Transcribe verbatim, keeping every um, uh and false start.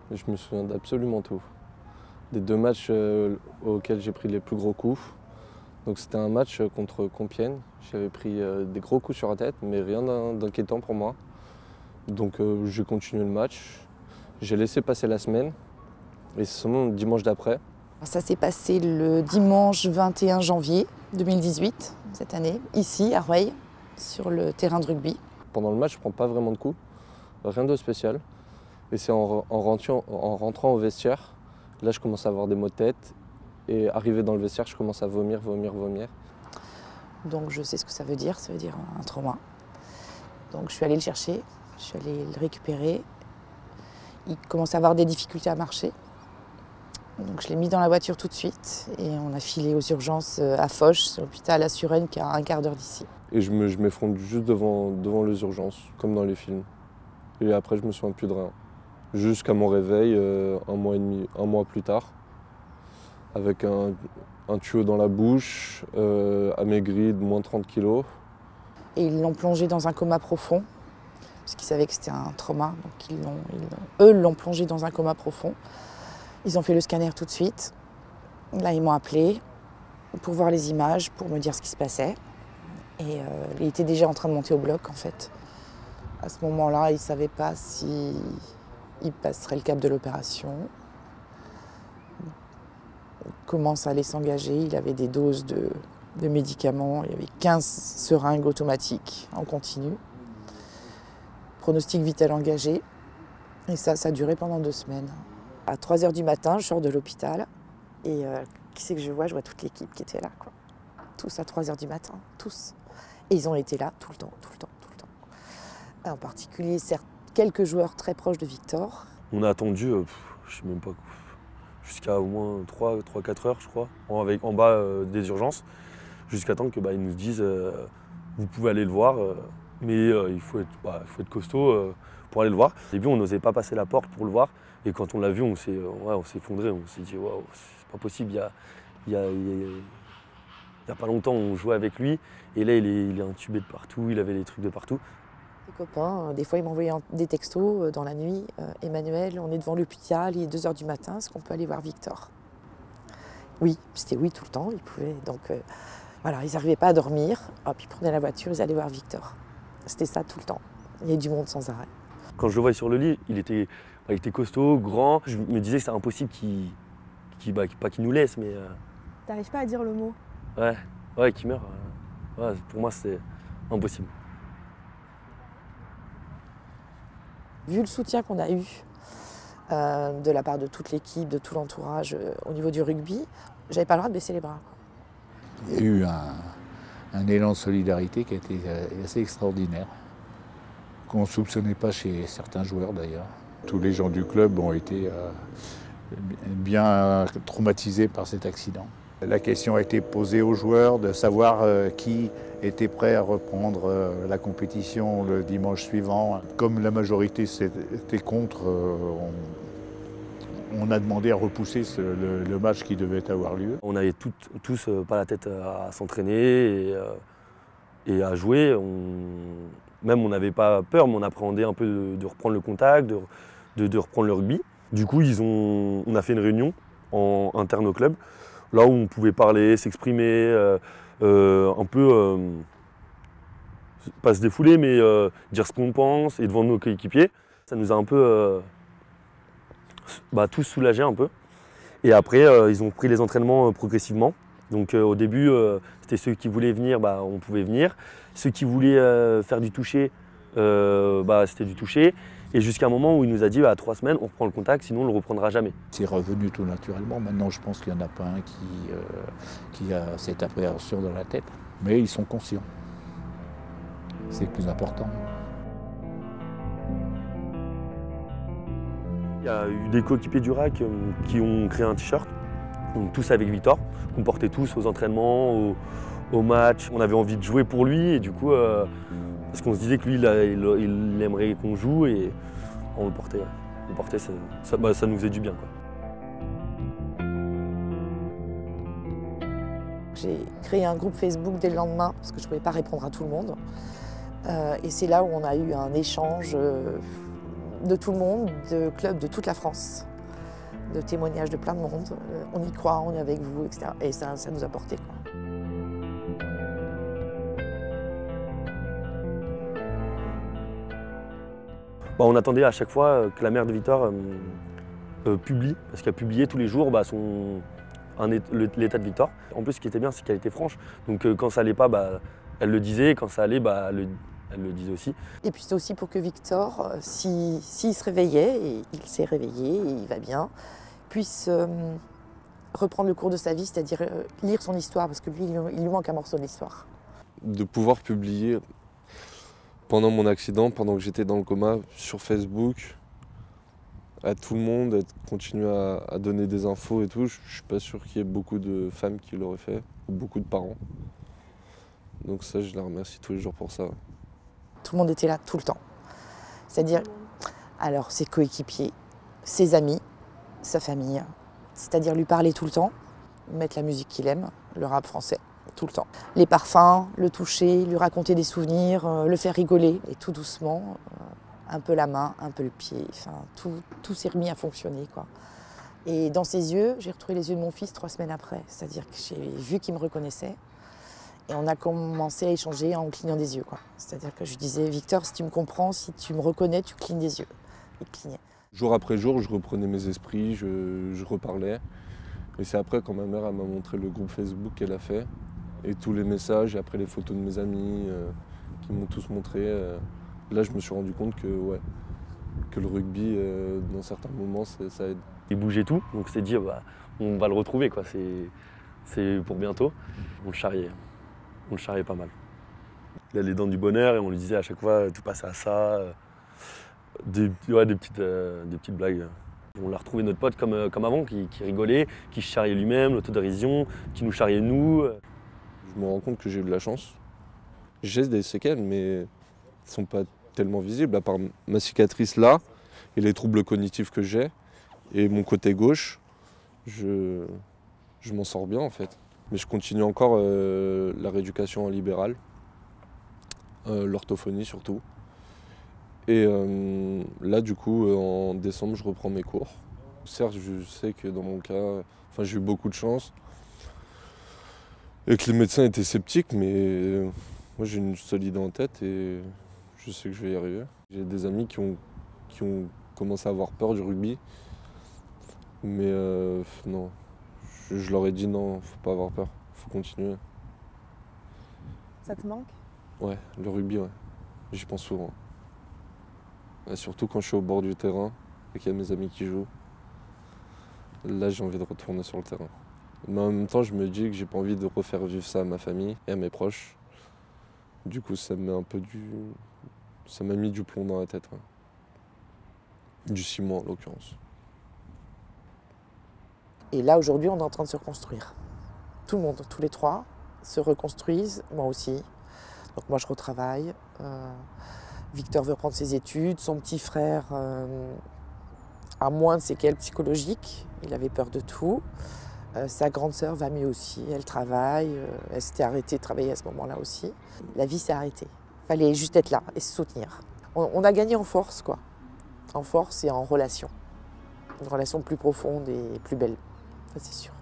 et je me souviens d'absolument tout. Des deux matchs euh, auxquels j'ai pris les plus gros coups. Donc c'était un match contre Compiègne. J'avais pris euh, des gros coups sur la tête, mais rien d'inquiétant pour moi. Donc euh, j'ai continué le match. J'ai laissé passer la semaine. Et c'est seulement le dimanche d'après. Ça s'est passé le dimanche vingt et un janvier deux mille dix-huit, cette année, ici à Rueil, sur le terrain de rugby. Pendant le match, je ne prends pas vraiment de coups, rien de spécial. Et c'est en, en, rentrant, en rentrant au vestiaire, là je commence à avoir des maux de tête. Et arrivé dans le vestiaire, je commence à vomir, vomir, vomir. Donc je sais ce que ça veut dire, ça veut dire un trauma. Donc je suis allée le chercher, je suis allée le récupérer. Il commence à avoir des difficultés à marcher. Donc je l'ai mis dans la voiture tout de suite et on a filé aux urgences à Foch, c'est l'hôpital à Suresnes qui est à un quart d'heure d'ici. Et je m'effondre juste devant, devant les urgences, comme dans les films. Et après je me souviens plus de rien. Jusqu'à mon réveil, euh, un mois et demi, un mois plus tard, avec un, un tuyau dans la bouche, euh, amaigri de moins trente kilos. Et ils l'ont plongé dans un coma profond, parce qu'ils savaient que c'était un trauma. Donc ils l'ont, ils l'ont, eux l'ont plongé dans un coma profond. Ils ont fait le scanner tout de suite. Là, ils m'ont appelé pour voir les images, pour me dire ce qui se passait. Et euh, il était déjà en train de monter au bloc, en fait. À ce moment-là, il ne savait pas s'il passerait le cap de l'opération, comment ça allait s'engager. Il avait des doses de, de médicaments. Il y avait quinze seringues automatiques en continu. Pronostic vital engagé. Et ça, ça a duré pendant deux semaines. À trois heures du matin, je sors de l'hôpital et euh, qui c'est que je vois? Je vois toute l'équipe qui était là, quoi. Tous à trois heures du matin, tous. Et ils ont été là tout le temps, tout le temps, tout le temps. En particulier, certes, quelques joueurs très proches de Victor. On a attendu, euh, je sais même pas, jusqu'à au moins trois quatre heures, je crois, en, avec, en bas euh, des urgences, jusqu'à temps qu'ils bah, nous disent euh, vous pouvez aller le voir, euh, mais euh, il faut être, bah, il faut être costaud euh, pour aller le voir. Au début, on n'osait pas passer la porte pour le voir. Et quand on l'a vu, on s'est ouais, effondré, on s'est dit waouh, c'est pas possible. Il y a, il y, a, il y a pas longtemps, on jouait avec lui, et là il est, il est intubé de partout, il avait des trucs de partout. Des copains, des fois ils m'envoyaient des textos dans la nuit. Euh, Emmanuel, on est devant l'hôpital, il est deux heures du matin, est-ce qu'on peut aller voir Victor? Oui, c'était oui tout le temps, ils pouvaient. Donc euh, voilà, ils n'arrivaient pas à dormir, hop, ils prenaient la voiture, ils allaient voir Victor. C'était ça tout le temps. Il y avait du monde sans arrêt. Quand je le voyais sur le lit, il était. Il était costaud, grand. Je me disais que c'était impossible qu'il, qu'il, bah, pas qu'il nous laisse, mais. Euh... T'arrives pas à dire le mot? Ouais, ouais, qu'il meurt. Euh... Ouais, pour moi, c'est impossible. Vu le soutien qu'on a eu euh, de la part de toute l'équipe, de tout l'entourage euh, au niveau du rugby, j'avais pas le droit de baisser les bras. Il y a eu un, un élan de solidarité qui a été assez extraordinaire, qu'on ne soupçonnait pas chez certains joueurs d'ailleurs. Tous les gens du club ont été euh, bien traumatisés par cet accident. La question a été posée aux joueurs de savoir euh, qui était prêt à reprendre euh, la compétition le dimanche suivant. Comme la majorité était contre, euh, on, on a demandé à repousser ce, le, le match qui devait avoir lieu. On avait tout, tous euh, pas la tête à, à s'entraîner et, euh, et à jouer. On... Même on n'avait pas peur, mais on appréhendait un peu de, de reprendre le contact, de, de, de reprendre le rugby. Du coup, ils ont, on a fait une réunion en, interne au club, là où on pouvait parler, s'exprimer, euh, euh, un peu, euh, pas se défouler, mais euh, dire ce qu'on pense et devant nos coéquipiers. Ça nous a un peu euh, bah, tous soulagés un peu. Et après, euh, ils ont pris les entraînements euh, progressivement. Donc euh, au début, euh, c'était ceux qui voulaient venir, bah, on pouvait venir. Ceux qui voulaient euh, faire du toucher, euh, bah, c'était du toucher. Et jusqu'à un moment où il nous a dit, bah, à trois semaines, on reprend le contact, sinon on ne le reprendra jamais. C'est revenu tout naturellement. Maintenant, je pense qu'il n'y en a pas un qui, euh, qui a cette appréhension dans la tête. Mais ils sont conscients. C'est le plus important. Il y a eu des coéquipiers du R A C euh, qui ont créé un t-shirt, donc tous avec Victor, qu'on portait tous aux entraînements, aux, aux matchs. On avait envie de jouer pour lui et du coup, euh, parce qu'on se disait que lui, il, il, il aimerait qu'on joue et on le portait. Ouais. On le portait, ça, ça, bah, ça nous faisait du bien, quoi. J'ai créé un groupe Facebook dès le lendemain parce que je ne pouvais pas répondre à tout le monde. Euh, et c'est là où on a eu un échange euh, de tout le monde, de clubs de toute la France, de témoignages de plein de monde. On y croit, on est avec vous, et cetera. Et ça, ça nous a porté, quoi. Bah, on attendait à chaque fois que la mère de Victor euh, euh, publie, parce qu'elle publiait tous les jours bah, son, l'état de Victor. En plus, ce qui était bien, c'est qu'elle était franche. Donc euh, quand ça allait pas, bah, elle le disait, quand ça allait, bah, elle, le, elle le disait aussi. Et puis c'est aussi pour que Victor, s'il si, si se réveillait, et il s'est réveillé, et il va bien, puisse euh, reprendre le cours de sa vie, c'est-à-dire euh, lire son histoire, parce que lui, il, il lui manque un morceau de l'histoire. De pouvoir publier pendant mon accident, pendant que j'étais dans le coma, sur Facebook, à tout le monde, à continuer à, à donner des infos et tout, je, je suis pas sûr qu'il y ait beaucoup de femmes qui l'auraient fait, ou beaucoup de parents. Donc ça, je la remercie tous les jours pour ça. Tout le monde était là tout le temps. C'est-à-dire, alors ses coéquipiers, ses amis, sa famille, c'est-à-dire lui parler tout le temps, mettre la musique qu'il aime, le rap français, tout le temps. Les parfums, le toucher, lui raconter des souvenirs, euh, le faire rigoler, et tout doucement, euh, un peu la main, un peu le pied, enfin, tout, tout s'est remis à fonctionner, quoi. Et dans ses yeux, j'ai retrouvé les yeux de mon fils trois semaines après, c'est-à-dire que j'ai vu qu'il me reconnaissait. Et on a commencé à échanger en clignant des yeux, quoi. C'est-à-dire que je disais, Victor, si tu me comprends, si tu me reconnais, tu clignes des yeux. Il clignait. Jour après jour, je reprenais mes esprits, je, je reparlais. Et c'est après, quand ma mère elle m'a montré le groupe Facebook qu'elle a fait, et tous les messages, et après les photos de mes amis euh, qui m'ont tous montré, euh, là je me suis rendu compte que, ouais, que le rugby, euh, dans certains moments, ça aide. Il bougeait tout, donc c'est dire, bah, on va le retrouver, quoi. C'est pour bientôt. On le charriait. On le charriait pas mal. Il a les dents du bonheur et on lui disait à chaque fois tout passait à ça. Des, ouais, des, petites, euh, des petites blagues. On l'a retrouvé notre pote comme, euh, comme avant, qui, qui rigolait, qui se charriait lui-même, l'autodérision, qui nous charriait nous. Je me rends compte que j'ai eu de la chance. J'ai des séquelles, mais elles ne sont pas tellement visibles, à part ma cicatrice là et les troubles cognitifs que j'ai. Et mon côté gauche, je, je m'en sors bien en fait. Mais je continue encore euh, la rééducation en libéral, euh, l'orthophonie surtout. Et euh, là, du coup, euh, en décembre, je reprends mes cours. Certes, je sais que dans mon cas, enfin, j'ai eu beaucoup de chance et que les médecins étaient sceptiques, mais euh, moi, j'ai une solide en tête et je sais que je vais y arriver. J'ai des amis qui ont, qui ont commencé à avoir peur du rugby, mais euh, non. Je, je leur ai dit non, faut pas avoir peur, faut continuer. Ça te manque? Ouais, le rugby, ouais. J'y pense souvent. Et surtout quand je suis au bord du terrain et qu'il y a mes amis qui jouent. Là, j'ai envie de retourner sur le terrain. Mais en même temps, je me dis que j'ai pas envie de refaire vivre ça à ma famille et à mes proches. Du coup, ça me met un peu du... Ça m'a mis du plomb dans la tête. Ouais. Du ciment, en l'occurrence. Et là, aujourd'hui, on est en train de se reconstruire. Tout le monde, tous les trois, se reconstruisent, moi aussi. Donc moi, je retravaille. Euh, Victor veut reprendre ses études. Son petit frère euh, a moins de séquelles psychologiques. Il avait peur de tout. Euh, sa grande sœur va mieux aussi. Elle travaille. Euh, elle s'était arrêtée de travailler à ce moment-là aussi. La vie s'est arrêtée. Il fallait juste être là et se soutenir. On, on a gagné en force, quoi. En force et en relation. Une relation plus profonde et plus belle. Ça, c'est sûr.